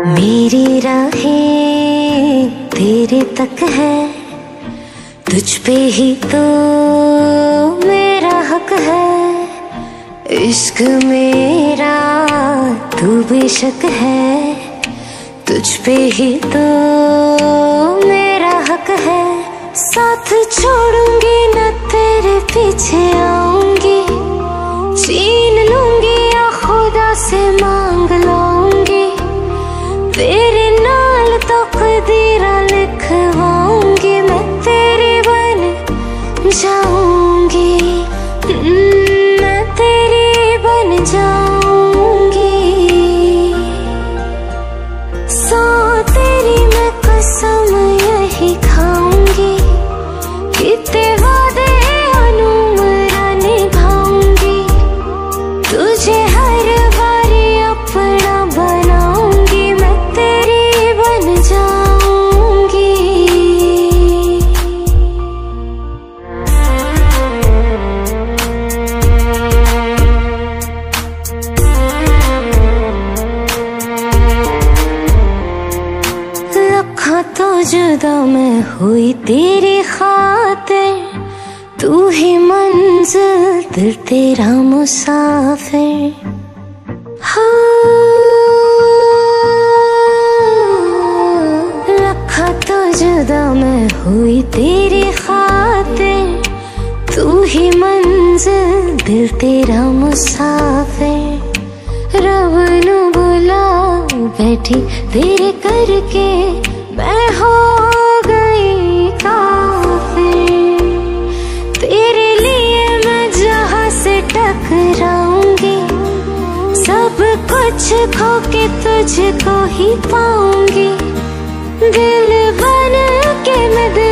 मेरी राहें तेरे तक है, तुझ पे ही तो मेरा हक है। इश्क मेरा तू बेशक है, तुझ पे ही तो मेरा हक है। साथ छोड़ूंगी न तेरे पीछे आऊंगी, छीन लूंगी या खुदा से मांग लाऊंगी, तेरे नाल तो कदीरा लिखवाऊंगी, मैं तेरी बन जाऊंगी, मैं तेरी बन जाऊंगी। सो तेरी मैं कसम यही खाऊंगी, कितने वादे अनुमरा निभाऊंगी, तुझे हर बारी अपना बनाऊंगी, मैं तेरी बन जाऊंगी। लखा तो जुदा मैं हुई तेरी खातिर, तू ही मंजिल दिल तेरा मुसाफिर। लखा तो जुदा मैं हुई तेरी खातिर, तू ही मंजिल दिल तेरा मुसाफिर। रब नू बुला बैठी तेरे करके, मैं हो गई काफिर। तेरे लिए मैं जहाँ से टकराऊंगी, सब कुछ खो के तुझको ही पाऊंगी। दिल बन के मैं